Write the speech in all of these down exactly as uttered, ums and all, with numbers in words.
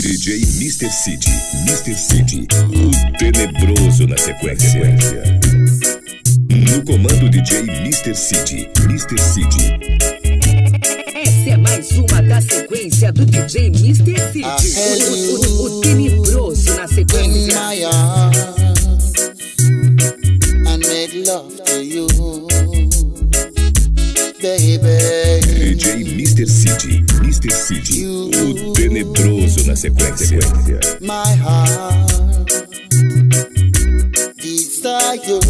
D J mister Cid, mister Cid, o tenebroso na sequência. No comando D J mister Cid, mister Cid. Essa é mais uma da sequência do D J mister Cid, o, o, o tenebroso na sequência. And make love to you, baby. D J mister Cid, mister Cid, o tenebroso na sequência. My heart desire,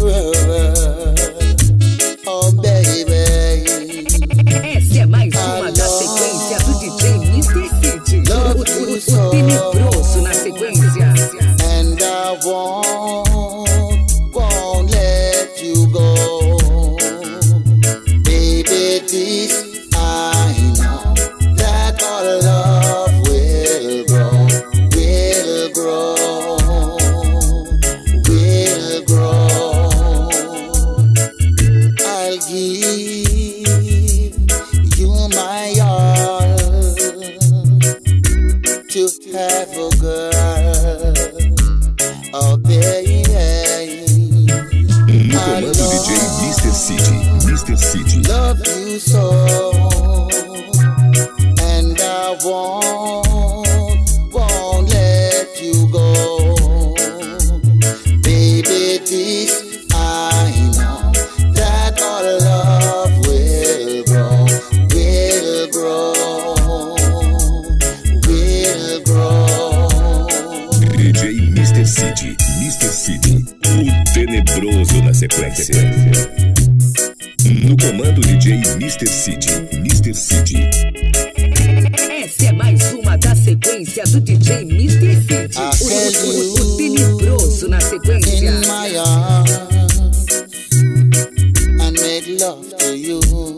oh baby. Essa é mais uma da sequência do D J mister Cid, o, o, o tenebroso na sequência. And I won't, won't let you go, baby. This I know, that our love will grow, will grow, will grow. I'll give you my all to have a girl, oh baby. No comando D J mister Cid, mister Cid. Love you so, and I won't, won't let you go, baby. This I know, that our love will grow, will grow, will grow. D J mister Cid, mister Cid, o tenebroso na sequência. No comando D J mister Cid, mister Cid. Essa é mais uma da sequência do D J mister Cid, o, o, o, o tenebroso na sequência. In my arms and make love to you,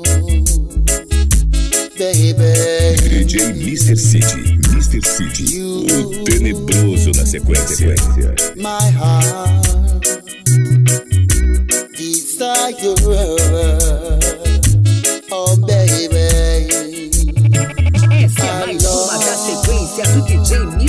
baby. D J mister Cid, mister Cid, o tenebroso na sequência. My heart desire, oh baby. Essa é mais uma da sequência do D J mister